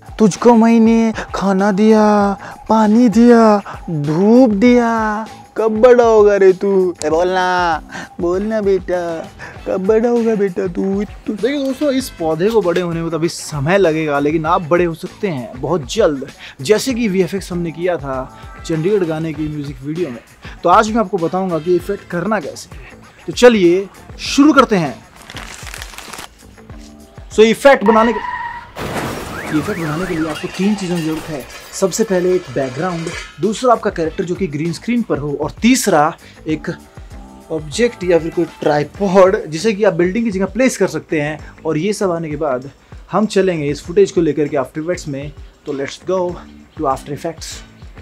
तुझको मैंने खाना दिया, पानी दिया, धूप दिया, कब बड़ा होगा रे तू? बोलना बेटा, कब बड़ा होगा बेटा तू? देखिए दोस्तों, इस पौधे को बड़े होने में तो अभी समय लगेगा, लेकिन आप बड़े हो सकते हैं बहुत जल्द, जैसे कि VFX हमने किया था चंडीगढ़ गाने की म्यूजिक वीडियो में। तो आज मैं आपको बताऊंगा कि इफेक्ट करना कैसे है। तो चलिए शुरू करते हैं। इफेक्ट बनाने के लिए आपको 3 चीज़ों की जरूरत है। सबसे पहले एक बैकग्राउंड, दूसरा आपका कैरेक्टर जो कि ग्रीन स्क्रीन पर हो, और तीसरा एक ऑब्जेक्ट या फिर कोई ट्राइपॉड जिसे कि आप बिल्डिंग की जगह प्लेस कर सकते हैं। और ये सब आने के बाद हम चलेंगे इस फुटेज को लेकर के आफ्टर इफेक्ट्स में। तो let's go to After Effects.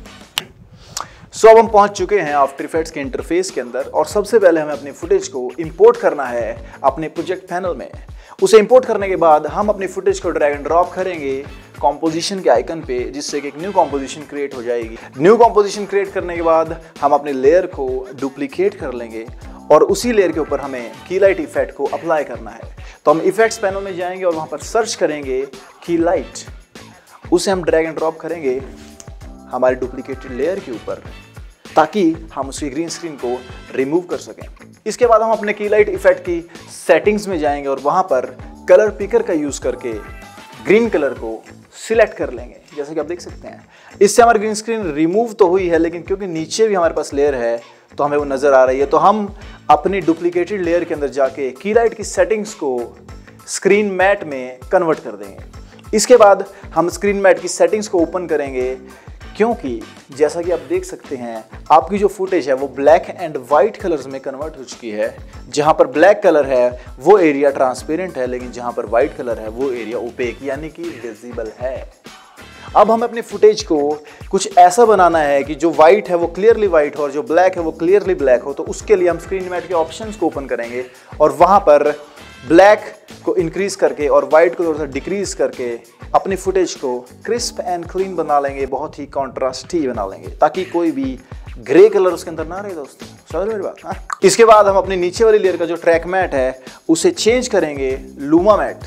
अब हम पहुंच चुके हैं आफ्टर इफेक्ट्स के इंटरफेस के अंदर, और सबसे पहले हमें अपनी फुटेज को इंपोर्ट करना है अपने प्रोजेक्ट पैनल में। उसे इंपोर्ट करने के बाद हम अपनी फुटेज को ड्रैग एंड ड्रॉप करेंगे कॉम्पोजिशन के आइकन पे, जिससे कि एक न्यू कॉम्पोजिशन क्रिएट हो जाएगी। न्यू कॉम्पोजिशन क्रिएट करने के बाद हम अपने लेयर को डुप्लीकेट कर लेंगे, और उसी लेयर के ऊपर हमें की लाइट इफेक्ट को अप्लाई करना है। तो हम इफेक्ट्स पैनल में जाएंगे और वहाँ पर सर्च करेंगे की लाइट, उसे हम ड्रैग एंड ड्रॉप करेंगे हमारे डुप्लीकेटेड लेयर के ऊपर, ताकि हम उसकी ग्रीन स्क्रीन को रिमूव कर सकें। इसके बाद हम अपने की लाइट इफेक्ट की सेटिंग्स में जाएंगे और वहां पर कलर पिकर का यूज करके ग्रीन कलर को सिलेक्ट कर लेंगे, जैसे कि आप देख सकते हैं। इससे हमारी ग्रीन स्क्रीन रिमूव तो हुई है, लेकिन क्योंकि नीचे भी हमारे पास लेयर है तो हमें वो नजर आ रही है। तो हम अपनी डुप्लीकेटेड लेयर के अंदर जाके की लाइट की सेटिंग्स को स्क्रीन मैट में कन्वर्ट कर देंगे। इसके बाद हम स्क्रीन मैट की सेटिंग्स को ओपन करेंगे, क्योंकि जैसा कि आप देख सकते हैं आपकी जो फुटेज है वो ब्लैक एंड वाइट कलर्स में कन्वर्ट हो चुकी है। जहां पर ब्लैक कलर है वो एरिया ट्रांसपेरेंट है, लेकिन जहां पर वाइट कलर है वो एरिया ओपेक यानी कि विजिबल है। अब हम अपनी फुटेज को कुछ ऐसा बनाना है कि जो वाइट है वो क्लियरली वाइट हो और जो ब्लैक है वो क्लियरली ब्लैक हो। तो उसके लिए हम स्क्रीन मैट के ऑप्शंस को ओपन करेंगे और वहां पर ब्लैक को इंक्रीज करके और वाइट को थोड़ा सा डिक्रीज करके अपनी फुटेज को क्रिस्प एंड क्लीन बना लेंगे, बहुत ही कॉन्ट्रास्टी बना लेंगे, ताकि कोई भी ग्रे कलर उसके अंदर ना रहे दोस्तों। समझ मेरी बात? हाँ। इसके बाद हम अपनी नीचे वाली लेयर का जो ट्रैक मैट है उसे चेंज करेंगे लूमा मैट,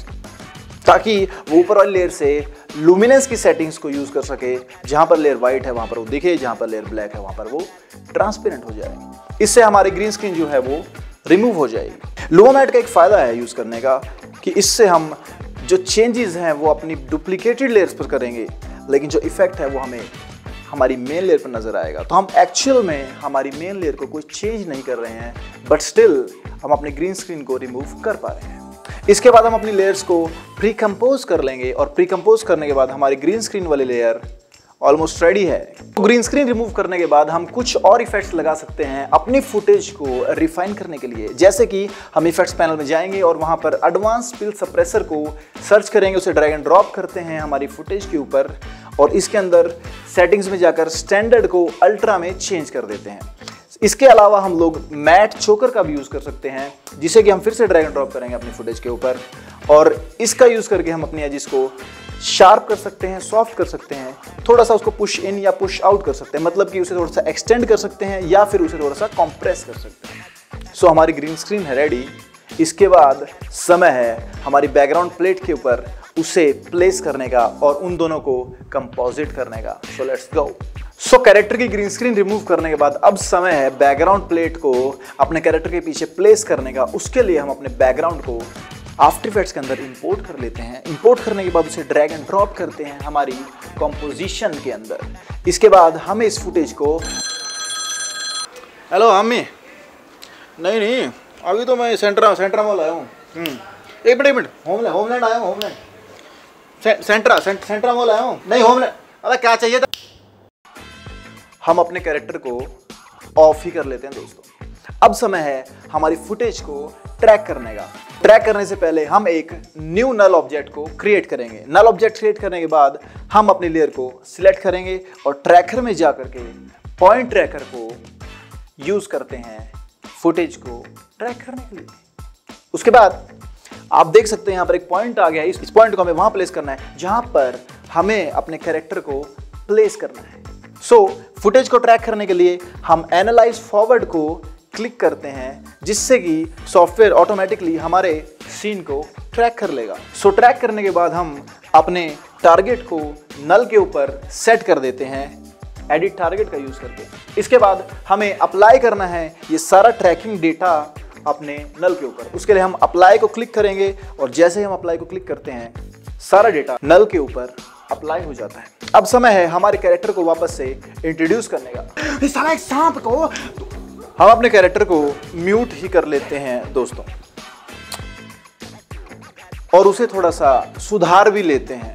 ताकि वो ऊपर वाली लेयर से लुमिनेंस की सेटिंग्स को यूज कर सके। जहां पर लेयर वाइट है वहां पर वो दिखे, जहां पर लेयर ब्लैक है वहां पर वो ट्रांसपेरेंट हो जाएगी। इससे हमारी ग्रीन स्क्रीन जो है वो रिमूव हो जाएगी। लूमा मैट का एक फायदा है यूज करने का कि इससे हम जो चेंजेस हैं वो अपनी डुप्लीकेटेड लेयर्स पर करेंगे, लेकिन जो इफेक्ट है वो हमें हमारी मेन लेयर पर नजर आएगा। तो हम एक्चुअल में हमारी मेन लेयर को कोई चेंज नहीं कर रहे हैं, बट स्टिल हम अपनी ग्रीन स्क्रीन को रिमूव कर पा रहे हैं। इसके बाद हम अपनी लेयर्स को प्री कंपोज कर लेंगे, और प्री कंपोज करने के बाद हमारी ग्रीन स्क्रीन वाली लेयर ऑलमोस्ट रेडी है। तो ग्रीन स्क्रीन रिमूव करने के बाद हम कुछ और इफेक्ट्स लगा सकते हैं अपनी फुटेज को रिफाइन करने के लिए। जैसे कि हम इफेक्ट्स पैनल में जाएंगे और वहां पर एडवांस पिल सप्रेसर को सर्च करेंगे, उसे ड्रैग एंड ड्रॉप करते हैं हमारी फुटेज के ऊपर, और इसके अंदर सेटिंग्स में जाकर स्टैंडर्ड को अल्ट्रा में चेंज कर देते हैं। इसके अलावा हम लोग मैट चोकर का भी यूज कर सकते हैं, जिसे कि हम फिर से ड्रैग एंड ड्रॉप करेंगे अपनी फुटेज के ऊपर, और इसका यूज करके हम अपनी एजेस को शार्प कर सकते हैं, सॉफ्ट कर सकते हैं, थोड़ा सा उसको पुश इन या पुश आउट कर सकते हैं, मतलब कि उसे थोड़ा सा एक्सटेंड कर सकते हैं या फिर उसे थोड़ा सा कंप्रेस कर सकते हैं। हमारी ग्रीन स्क्रीन है रेडी। इसके बाद समय है हमारी बैकग्राउंड प्लेट के ऊपर उसे प्लेस करने का और उन दोनों को कंपोजिट करने का। So let's go. कैरेक्टर की ग्रीन स्क्रीन रिमूव करने के बाद अब समय है बैकग्राउंड प्लेट को अपने कैरेक्टर के पीछे प्लेस करने का। उसके लिए हम अपने बैकग्राउंड को आफ्टर इफेक्ट्स के अंदर इंपोर्ट कर लेते हैं। इंपोर्ट करने के बाद उसे ड्रैग एंड ड्रॉप करते हैं हमारी कंपोजिशन के अंदर। इसके बाद हमें इस फुटेज को, हेलो मम्मी, नहीं अभी तो मैं सेंट्रा मॉल आया हूँ। एक मिनट होमलैंड आया हूँ, होमलैंड सेंट्रा मॉल आया हूँ। नहीं होमलैंड, अरे क्या चाहिए था? हम अपने कैरेक्टर को ऑफ ही कर लेते हैं दोस्तों। अब समय है हमारी फुटेज को ट्रैक करने का। ट्रैक करने से पहले हम एक न्यू नल ऑब्जेक्ट को क्रिएट करेंगे। नल ऑब्जेक्ट क्रिएट करने के बाद हम अपनी लेयर को सिलेक्ट करेंगे और ट्रैकर में जाकर के पॉइंट ट्रैकर को यूज करते हैं फुटेज को ट्रैक करने के लिए। उसके बाद आप देख सकते हैं यहाँ पर एक पॉइंट आ गया है। इस पॉइंट को हमें वहां प्लेस करना है जहां पर हमें अपने कैरेक्टर को प्लेस करना है। फुटेज को ट्रैक करने के लिए हम एनालाइज फॉरवर्ड को क्लिक करते हैं, जिससे कि सॉफ्टवेयर ऑटोमेटिकली हमारे सीन को ट्रैक कर लेगा। ट्रैक करने के बाद हम अपने टारगेट को नल के ऊपर सेट कर देते हैं एडिट टारगेट का यूज करके। इसके बाद हमें अप्लाई करना है ये सारा ट्रैकिंग डेटा अपने नल के ऊपर। उसके लिए हम अप्लाई को क्लिक करेंगे और जैसे ही हम अप्लाई को क्लिक करते हैं सारा डेटा नल के ऊपर अप्लाई हो जाता है। अब समय है हमारे कैरेक्टर को वापस से इंट्रोड्यूस करने का। इस साला एक सांप को हम अपने कैरेक्टर को म्यूट ही कर लेते हैं दोस्तों, और उसे थोड़ा सा सुधार भी लेते हैं।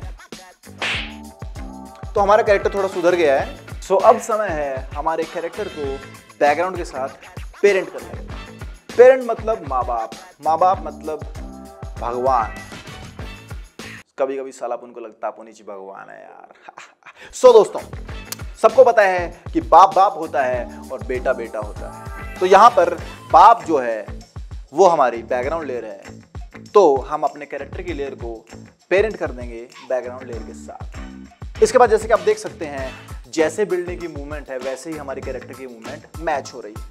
तो हमारा कैरेक्टर थोड़ा सुधर गया है। सो अब समय है हमारे कैरेक्टर को बैकग्राउंड के साथ पेरेंट करने का। पेरेंट मतलब माँ बाप, माँ बाप मतलब भगवान। कभी कभी सालापुन को लगता है नीचे भगवान है यार। सो दोस्तों, सबको पता है कि बाप बाप होता है और बेटा बेटा होता है। तो यहाँ पर बाप जो है वो हमारी बैकग्राउंड लेयर है, तो हम अपने कैरेक्टर की लेयर को पेरेंट कर देंगे बैकग्राउंड लेयर के साथ। इसके बाद जैसे कि आप देख सकते हैं, जैसे बिल्डिंग की मूवमेंट है वैसे ही हमारी कैरेक्टर की मूवमेंट मैच हो रही है।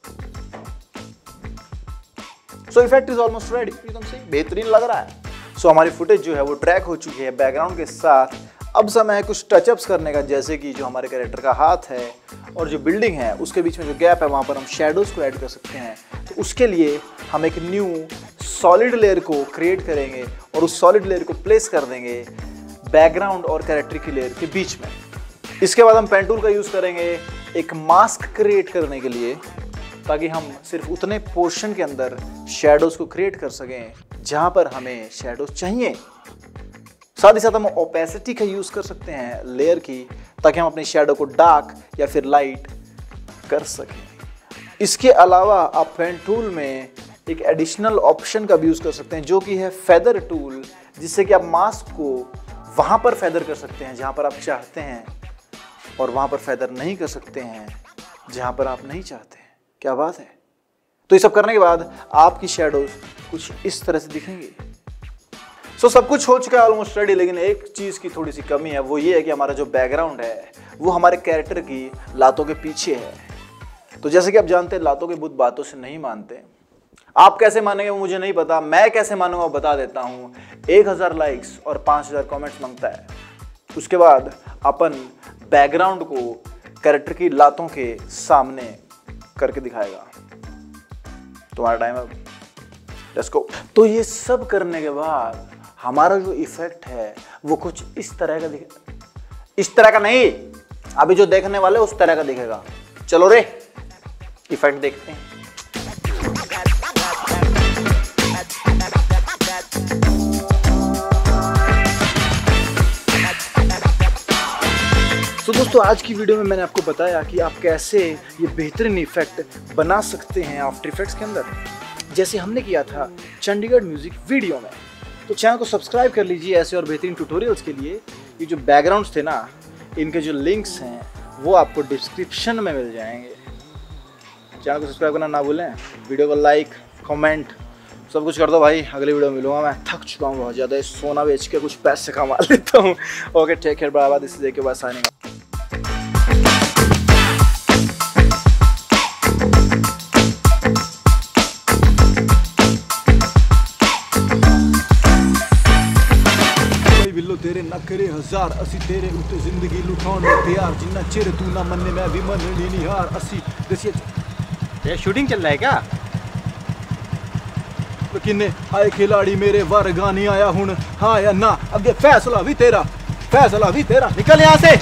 So effect is almost ready, एकदम से बेहतरीन लग रहा है। सो हमारी फुटेज जो है वो ट्रैक हो चुकी है बैकग्राउंड के साथ। अब समय है कुछ टचअप्स करने का, जैसे कि जो हमारे कैरेक्टर का हाथ है और जो बिल्डिंग है उसके बीच में जो गैप है वहाँ पर हम शेडोज को ऐड कर सकते हैं। तो उसके लिए हम एक न्यू सॉलिड लेयर को क्रिएट करेंगे और उस सॉलिड लेयर को प्लेस कर देंगे बैकग्राउंड और कैरेक्टर की लेयर के बीच में। इसके बाद हम पेन टूल का यूज़ करेंगे एक मास्क क्रिएट करने के लिए, ताकि हम सिर्फ उतने पोर्शन के अंदर शेडोज को क्रिएट कर सकें जहाँ पर हमें शेडोज चाहिए। साथ ही साथ हम ओपेसिटी का यूज़ कर सकते हैं लेयर की, ताकि हम अपने शेडो को डार्क या फिर लाइट कर सकें। इसके अलावा आप पेन टूल में एक एडिशनल ऑप्शन का भी यूज़ कर सकते हैं, जो कि है फेदर टूल, जिससे कि आप मास्क को वहाँ पर फेदर कर सकते हैं जहाँ पर आप चाहते हैं, और वहाँ पर फेदर नहीं कर सकते हैं जहाँ पर आप नहीं चाहते। क्या बात है। तो ये सब करने के बाद आपकी शेडोज कुछ इस तरह से दिखेंगे। सो सब कुछ हो चुका है ऑलमोस्ट रेडी, लेकिन एक चीज़ की थोड़ी सी कमी है, वो ये है कि हमारा जो बैकग्राउंड है वो हमारे कैरेक्टर की लातों के पीछे है। तो जैसे कि आप जानते हैं, लातों के भूत बातों से नहीं मानते। आप कैसे मानेंगे वो मुझे नहीं पता, मैं कैसे मानूंगा बता देता हूँ। 1000 लाइक्स और 5000 कमेंट्स मांगता है। उसके बाद अपन बैकग्राउंड को कैरेक्टर की लातों के सामने करके दिखाएगा। तुम्हारा टाइम अब, लेट्स गो। तो ये सब करने के बाद हमारा जो इफेक्ट है वो कुछ इस तरह का दिखेगा। इस तरह का नहीं, अभी जो देखने वाले उस तरह का दिखेगा। चलो रे इफेक्ट देखते हैं। तो दोस्तों, आज की वीडियो में मैंने आपको बताया कि आप कैसे ये बेहतरीन इफेक्ट बना सकते हैं आफ्टर इफेक्ट्स के अंदर, जैसे हमने किया था चंडीगढ़ म्यूजिक वीडियो में। तो चैनल को सब्सक्राइब कर लीजिए ऐसे और बेहतरीन ट्यूटोरियल्स के लिए। ये जो बैकग्राउंड्स थे ना, इनके जो लिंक्स हैं वो आपको डिस्क्रिप्शन में मिल जाएंगे। चैनल को सब्सक्राइब करना ना भूलें, वीडियो को लाइक कमेंट सब कुछ कर दो भाई। अगली वीडियो में मिलूंगा। मैं थक चुका हूँ बहुत ज़्यादा, सोना बेच के कुछ पैसे कमा लेता हूँ। Okay, take care, bye bye. This is के बाद साइनिंग। तेरे नखरे हजार असी तेरे उत्ते जिंदगी लुटाने तैयार, जिन्ना चिर तू ना मन्ने मैं भी मननी नहीं हार। असी ये शूटिंग चल रहा है क्या? किन्ने आए खिलाड़ी मेरे वर्गा नहीं आया हुन, हाँ या ना, अगे फैसला भी तेरा, फैसला भी तेरा। निकल यहाँ से।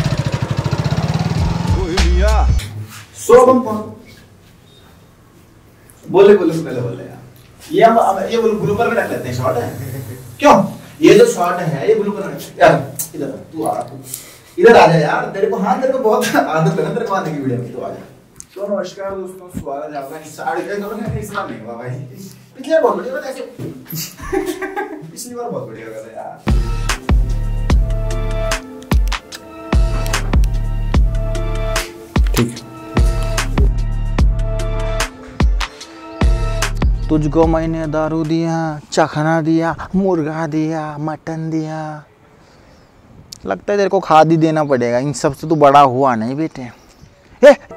बोले बोले पहले बोले यार, ये ग्रुपर में रख लेते हैं। शॉर्ट है क्यों? ये जो शॉट है ये ब्लू कलर यार, इधर तू आ, तू इधर आ जा यार। तेरे को हाँ, तेरे को बहुत आदत है ना तेरे को आने की वीडियो में, तो आ जा। तो नमस्कार दोस्तों, स्वागत है आपका। साड़ी का करो इसका नहीं हुआ भाई, पिछले बहुत बढ़िया था ऐसे। पिछली बार बहुत बढ़िया कर रहा यार। ठीक है। तुझको मैंने दारू दिया, चखना दिया, मुर्गा दिया, मटन दिया। लगता है तेरे को खाद ही देना पड़ेगा, इन सब से तो बड़ा हुआ नहीं बेटे।